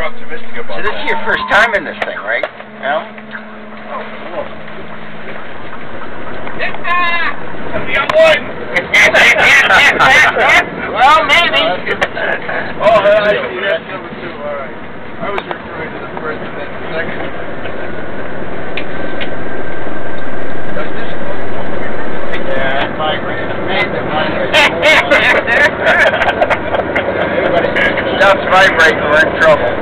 you're optimistic about So this that. is your first time in this thing, right? No? We got one! Well, maybe. Oh, I see. That's number 2. All right. I was referring to the first and then the second. Does this Yeah, it's vibrating. It's amazing. Stuff's vibrating. We're in trouble.